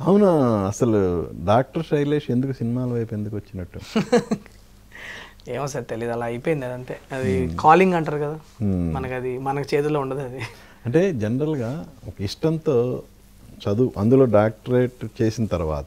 అవునా? అసలు డాక్టర్ శైలేష్ ఎందుకు సినిమాల వైపు ఎందుకు వచ్చినట్టు? ఏమో సార్ తెలియదు, అలా అయిపోయింది అదంతే. అది కాలింగ్ అంటారు కదా, మనకు అది మనకు చేతిలో ఉండదు అది. అంటే జనరల్గా ఒక ఇష్టంతో చదువు, అందులో డాక్టరేట్ చేసిన తర్వాత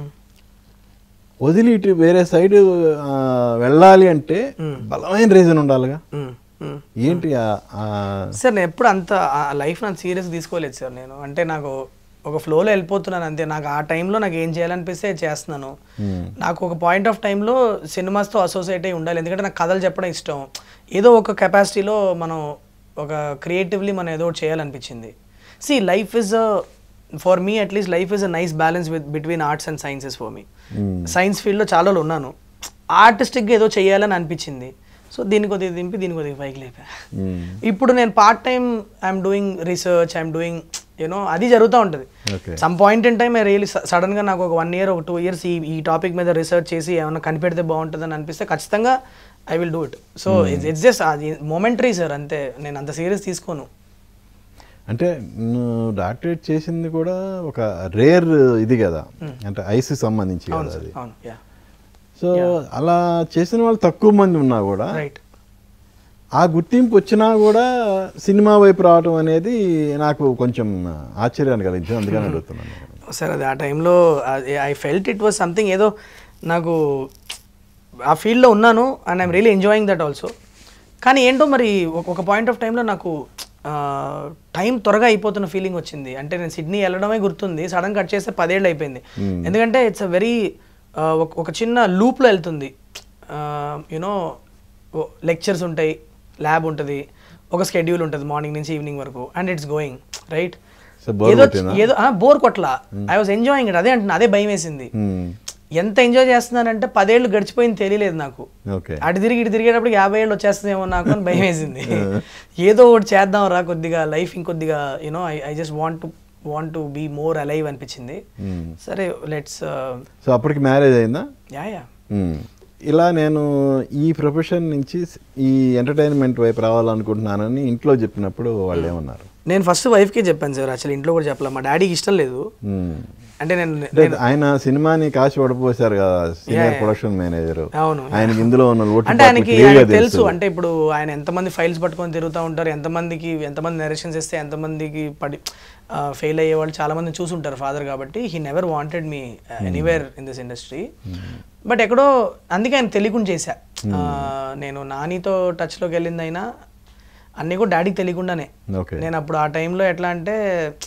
వదిలి ఇటు వేరే సైడ్ వెళ్ళాలి అంటే బలమైన రీజన్ ఉండాలిగా. ఏంటి సార్ నేను ఎప్పుడు అంత లైఫ్ నాకు సీరియస్ తీసుకోలేదు సార్. నేను అంటే నాకు ఒక ఫ్లోలో వెళ్ళిపోతున్నాను అంతే. నాకు ఆ టైంలో నాకు ఏం చేయాలనిపిస్తే చేస్తున్నాను. నాకు ఒక పాయింట్ ఆఫ్ టైంలో సినిమాస్తో అసోసియేట్ అయి ఉండాలి, ఎందుకంటే నాకు కథలు చెప్పడం ఇష్టం. ఏదో ఒక కెపాసిటీలో మనం ఒక క్రియేటివ్లీ మనం ఏదో చేయాలనిపించింది. See life is for me at least life is a nice balance between arts and sciences for me. Science ఫీల్డ్లో చాలా ఉన్నాను, ఆర్టిస్టిక్గా ఏదో చేయాలని అనిపించింది. సో దీని కొద్దిగా దింపి దీని కొద్దిగా పైకి లేపా. ఇప్పుడు నేను part time I'm doing research, I'm doing you know అది జరుగుతూ ఉంటుంది. Some point in time really సడన్గా నాకు ఒక 1 year ఒక 2 years ఈ టాపిక్ మీద రీసెర్చ్ చేసి ఏమైనా కనిపెడితే బాగుంటుందని అనిపిస్తే ఖచ్చితంగా I will do it. So it's just అది మొమెంటరీ సార్, అంతే. నేను అంత సీరియస్ తీసుకోను. అంటే డాక్టరేట్ చేసింది కూడా ఒక రేర్ ఇది కదా, అంటే ఐస్ సంబంధించి కదా అది. సో అలా చేసిన వాళ్ళు తక్కువ మంది ఉన్నా కూడా ఆ గుర్తింపు వచ్చినా కూడా సినిమా వైపు రావడం అనేది నాకు కొంచెం ఆశ్చర్యాన్ని కలిగించింది, అందుకని అడుగుతున్నాను సార్. అది ఆ టైంలో I felt it was something, ఏదో నాకు ఆ ఫీల్డ్లో ఉన్నాను and I'm really enjoying that also. కానీ ఏంటో మరి ఒక పాయింట్ ఆఫ్ టైంలో నాకు టైం త్వరగా అయిపోతున్న ఫీలింగ్ వచ్చింది. అంటే నేను సిడ్నీ వెళ్ళడమే గుర్తుంది, సడన్ కట్ చేస్తే 10 ఏళ్ళు అయిపోయింది. ఎందుకంటే ఇట్స్ అ వెరీ ఒక చిన్న లూప్లో వెళ్తుంది. యూనో లెక్చర్స్ ఉంటాయి, ల్యాబ్ ఉంటుంది, ఒక స్కెడ్యూల్ ఉంటుంది మార్నింగ్ నుంచి ఈవినింగ్ వరకు, అండ్ ఇట్స్ గోయింగ్ రైట్. ఏదో బోర్ కొట్లా, ఐ వాజ్ ఎంజాయింగ్ ఇట్. అదే అంటున్నా, అదే భయం వేసింది. ఎంత ఎంజాయ్ చేస్తున్నానంటే 10 ఏళ్ళు గడిచిపోయింది తెలియలేదు నాకు. అటు తిరిగి ఇటు తిరిగేటప్పుడు 50 ఏళ్ళు వచ్చేస్తుందేమో నాకు అని భయం వేసింది. ఏదో ఒకటి చేద్దాం రా, కొద్దిగా లైఫ్ ఇంకొద్దిగా you know I just want to be more alive అనిపించింది. సరే లెట్స్. సో అప్పటికి మ్యారేజ్ అయిందా? యా. ఇలా నేను ఈ ప్రొఫెషన్ నుంచి ఈ ఎంటర్టైన్మెంట్ వైపు రావాలనుకుంటున్నానని ఇంట్లో చెప్పినప్పుడు వాళ్ళు ఏమన్నారు? నేను ఫస్ట్ వైఫ్కే చెప్పాను సార్, యాక్చువల్లీ ఇంట్లో కూడా చెప్పలే. మా డాడీకి ఇష్టం లేదు. అంటే నేను ఆయన సినిమాని కాశీ పడిపోసారు కదా, సీనియర్ ప్రొడక్షన్ మేనేజర్. అవును, ఆయనకి ఇందులో ఉన్న అంటే ఆయనకి తెలుసు. అంటే ఇప్పుడు ఆయన ఎంతమంది ఫైల్స్ పట్టుకొని తిరుగుతూ ఉంటారు, ఎంతమంది నరేషన్స్ ఇస్తే ఎంతమందికి ఫెయిల్ అయ్యే వాళ్ళు చాలా మంది చూసుంటారు ఫాదర్. కాబట్టి he never wanted me anywhere in this industry. But ఎక్కడో అందుకే ఆయన తెలియకుండా చేశా. నేను నానితో టచ్లోకి వెళ్ళింది అయినా అన్నీ కూడా డాడీకి తెలియకుండానే. నేను అప్పుడు ఆ టైంలో ఎట్లా అంటే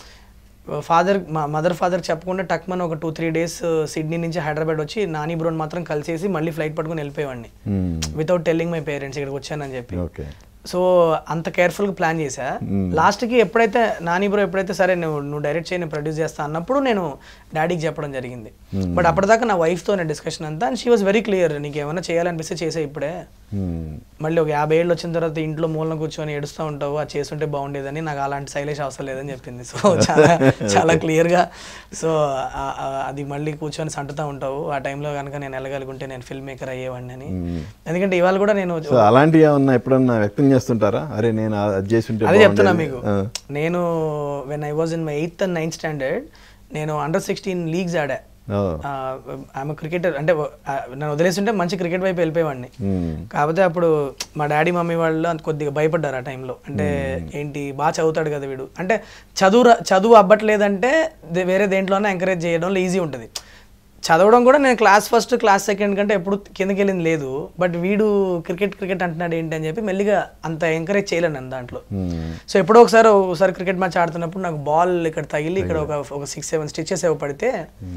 మదర్ ఫాదర్ చెప్పకుండా టక్మన్ ఒక 2-3 days సిడ్నీ నుంచి హైదరాబాద్ వచ్చి నాని బ్రోని మాత్రం కలిసేసి మళ్ళీ ఫ్లైట్ పట్టుకుని వెళ్ళిపోయేవాడిని, వితౌట్ టెల్లింగ్ మై పేరెంట్స్ ఇక్కడికి వచ్చానని చెప్పి. సో అంత కేర్ఫుల్గా ప్లాన్ చేశా. లాస్ట్కి ఎప్పుడైతే నాని బ్రో ఎప్పుడైతే సరే నువ్వు డైరెక్ట్ చేయి, నేను ప్రొడ్యూస్ చేస్తా అన్నప్పుడు నేను డాడీకి చెప్పడం జరిగింది. బట్ అప్పటిదాకా నా వైఫ్తో డిస్కషన్ అంతా, and she was very clear, నీకు ఏమైనా చేయాలనిపిస్తే చేసే ఇప్పుడే, మళ్ళీ ఒక 50 ఏళ్ళు వచ్చిన తర్వాత ఇంట్లో మూలన కూర్చొని ఏడుస్తూ ఉంటావు, అది చేస్తుంటే బాగుండేదని, నాకు అలాంటి శైలేష్ అవసరం లేదని చెప్పింది. సో చాలా క్లియర్గా. సో అది మళ్ళీ కూర్చొని సంటుతూ ఉంటావు, ఆ టైంలో కనుక నేను వెళ్ళగలుగుంటే నేను ఫిల్మ్ మేకర్ అయ్యేవాడిని అని. ఎందుకంటే ఇవాళ కూడా నేను అలాంటివి ఏమన్నా ఎప్పుడన్నా వ్యక్తం చేస్తుంటారా? అరే నేను అది చేస్తుంటే అదే చెప్తున్నా మీకు. నేను when I was in my 8th and 9th standard నేను Under-16 లీగ్స్ ఆడా. ఆమె క్రికెటర్, అంటే నన్ను వదిలేస్తుంటే మంచి క్రికెట్ వైపు వెళ్ళిపోయేవాడిని. కాకపోతే అప్పుడు మా డాడీ మమ్మీ వాళ్ళు కొద్దిగా భయపడ్డారు ఆ టైంలో. అంటే ఏంటి బాగా చదువుతాడు కదా వీడు, అంటే చదువు అవ్వట్లేదంటే వేరే దేంట్లోనే ఎంకరేజ్ చేయడంలో ఈజీ ఉంటుంది. చదవడం కూడా నేను క్లాస్ 1st క్లాస్ 2nd కంటే ఎప్పుడు కిందకి వెళ్ళింది లేదు. బట్ వీడు క్రికెట్ అంటున్నాడు ఏంటి అని చెప్పి మెల్లిగా అంత ఎంకరేజ్ చేయలేను నేను దాంట్లో. సో ఎప్పుడో ఒకసారి క్రికెట్ మ్యాచ్ ఆడుతున్నప్పుడు నాకు బాల్ ఇక్కడ తగిలి ఇక్కడ ఒక 6-7 స్టిచెస్ పడితే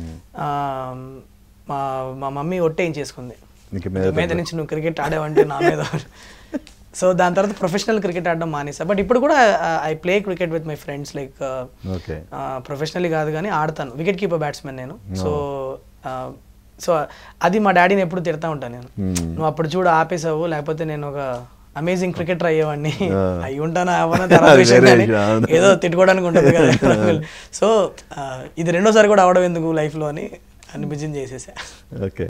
మా మమ్మీ ఒట్టేయించేసుకుంది, మీద నుంచి నువ్వు క్రికెట్ ఆడావంటే నా మీద. సో దాని తర్వాత ప్రొఫెషనల్ క్రికెట్ ఆడడం మానేసా. బట్ ఇప్పుడు కూడా I play cricket with my friends, like professionally కాదు కానీ ఆడతాను, వికెట్ కీపర్ బ్యాట్స్మెన్ నేను. సో అది మా డాడీని ఎప్పుడు తిడతా ఉంటాను నేను, నువ్వు అప్పుడు చూడు ఆపేసావు, లేకపోతే నేను ఒక అమేజింగ్ క్రికెటర్ అయ్యేవాడిని. అయి ఉంటానా అవన్నా తర్వాత విషయం, ఏదో తిట్టుకోవడానికి ఉంటుంది కదా. సో ఇది రెండోసారి కూడా అవడం ఎందుకు లైఫ్లో అని అనిపించింది, చేసేసా.